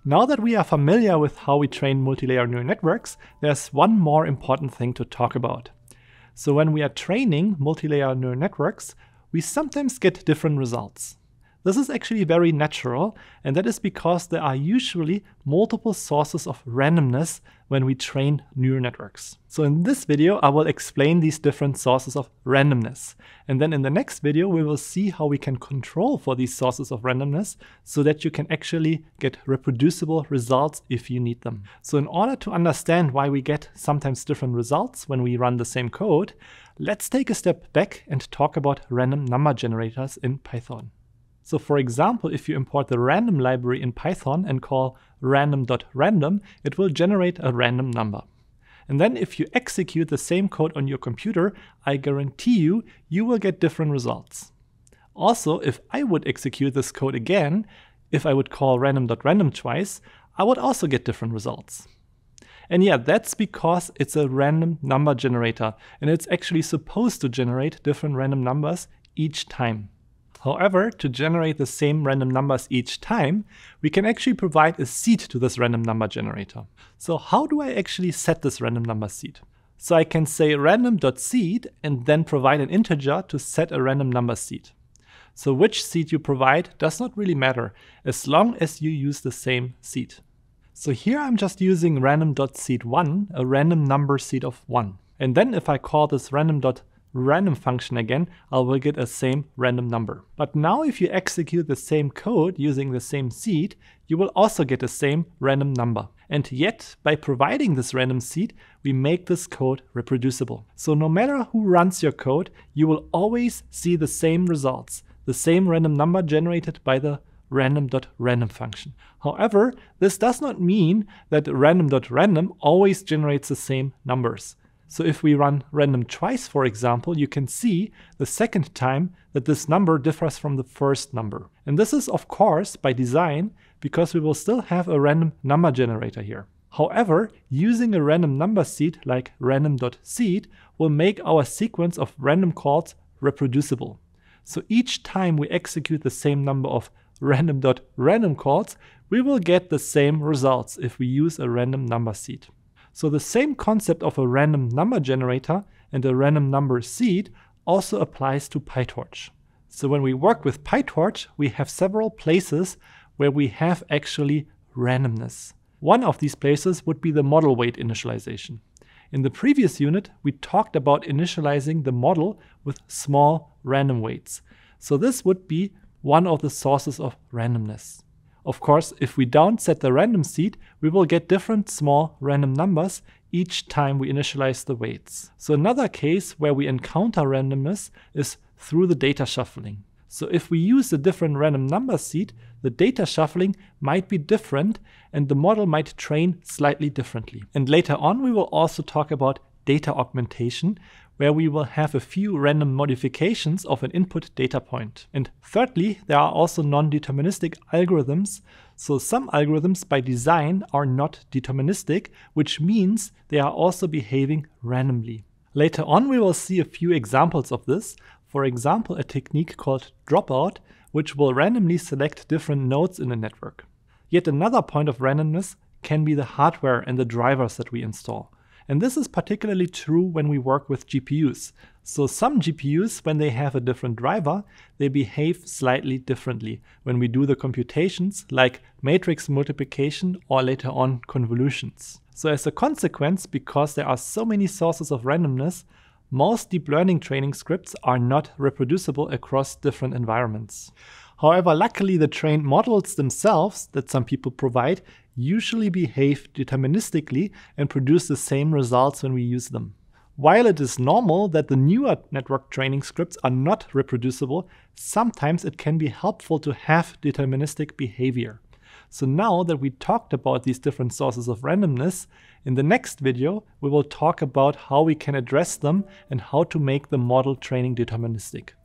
Now that we are familiar with how we train multilayer neural networks, there's one more important thing to talk about. So when we are training multilayer neural networks, we sometimes get different results. This is actually very natural, and that is because there are usually multiple sources of randomness when we train neural networks. So in this video, I will explain these different sources of randomness. And then in the next video, we will see how we can control for these sources of randomness so that you can actually get reproducible results if you need them. So in order to understand why we get sometimes different results when we run the same code, let's take a step back and talk about random number generators in Python. So for example, if you import the random library in Python and call random.random, it will generate a random number. And then if you execute the same code on your computer, I guarantee you will get different results. Also, if I would execute this code again, if I would call random.random twice, I would also get different results. And yeah, that's because it's a random number generator, and it's actually supposed to generate different random numbers each time. However, to generate the same random numbers each time, we can actually provide a seed to this random number generator. So how do I actually set this random number seed? So I can say random.seed and then provide an integer to set a random number seed. So which seed you provide does not really matter, as long as you use the same seed. So here I'm just using random.seed1, a random number seed of 1. And then if I call this random function again, I will get a same random number. But now if you execute the same code using the same seed, you will also get the same random number. And yet, by providing this random seed, we make this code reproducible. So no matter who runs your code, you will always see the same results, the same random number generated by the random.random function. However, this does not mean that random.random always generates the same numbers. So if we run random twice, for example, you can see the second time that this number differs from the first number. And this is, of course, by design, because we will still have a random number generator here. However, using a random number seed like random.seed will make our sequence of random calls reproducible. So each time we execute the same number of random.random calls, we will get the same results if we use a random number seed. So the same concept of a random number generator and a random number seed also applies to PyTorch. So when we work with PyTorch, we have several places where we have actually randomness. One of these places would be the model weight initialization. In the previous unit, we talked about initializing the model with small random weights. So this would be one of the sources of randomness. Of course, if we don't set the random seed, we will get different small random numbers each time we initialize the weights. So another case where we encounter randomness is through the data shuffling. So if we use a different random number seed, the data shuffling might be different and the model might train slightly differently. And later on, we will also talk about data augmentation, where we will have a few random modifications of an input data point. And thirdly, there are also non-deterministic algorithms. So some algorithms by design are not deterministic, which means they are also behaving randomly. Later on, we will see a few examples of this. For example, a technique called dropout, which will randomly select different nodes in a network. Yet another point of randomness can be the hardware and the drivers that we install. And this is particularly true when we work with GPUs. So some GPUs, when they have a different driver, they behave slightly differently when we do the computations like matrix multiplication or later on convolutions. So as a consequence, because there are so many sources of randomness, most deep learning training scripts are not reproducible across different environments. However, luckily the trained models themselves that some people provide usually behave deterministically and produce the same results when we use them. While it is normal that the newer network training scripts are not reproducible, sometimes it can be helpful to have deterministic behavior. So now that we talked about these different sources of randomness, in the next video we will talk about how we can address them and how to make the model training deterministic.